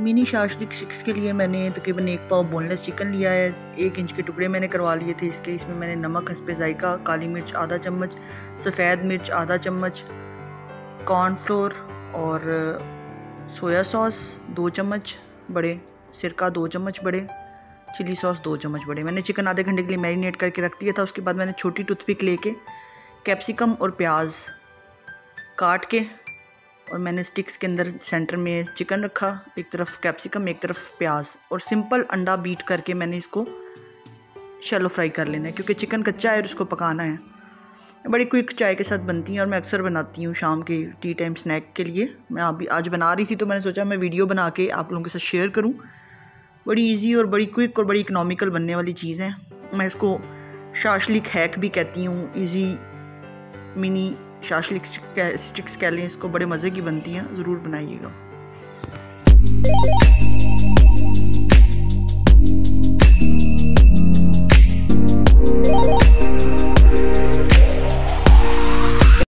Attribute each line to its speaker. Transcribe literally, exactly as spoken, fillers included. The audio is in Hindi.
Speaker 1: मिनी शाशलिक स्टिक्स के लिए मैंने तकरीबन एक पाव बोनलेस चिकन लिया है। एक इंच के टुकड़े मैंने करवा लिए थे इसके। इसमें मैंने नमक, हस्बे जायका, काली मिर्च आधा चम्मच, सफ़ेद मिर्च आधा चम्मच, कॉर्नफ्लोर और सोया सॉस दो चम्मच बड़े, सिरका दो चम्मच बड़े, चिली सॉस दो चम्मच बड़े। मैंने चिकन आधे घंटे के लिए मैरिनेट करके रख दिया था। उसके बाद मैंने छोटी टूथपिक लेके कैप्सिकम और प्याज काट के, और मैंने स्टिक्स के अंदर सेंटर में चिकन रखा, एक तरफ कैप्सिकम एक तरफ प्याज, और सिंपल अंडा बीट करके मैंने इसको शैलो फ्राई कर लेना है क्योंकि चिकन कच्चा है और उसको पकाना है। बड़ी क्विक चाय के साथ बनती हैं और मैं अक्सर बनाती हूँ शाम के टी टाइम स्नैक के लिए। मैं अभी आज बना रही थी तो मैंने सोचा मैं वीडियो बना के आप लोगों के साथ शेयर करूँ। बड़ी इजी और बड़ी क्विक और बड़ी इकनॉमिकल बनने वाली चीज़ है। मैं इसको शाशलिक हैक भी कहती हूँ, इजी मिनी शाशलिक स्टिक्स कह लें इसको। बड़े मज़े की बनती हैं, ज़रूर बनाइएगा।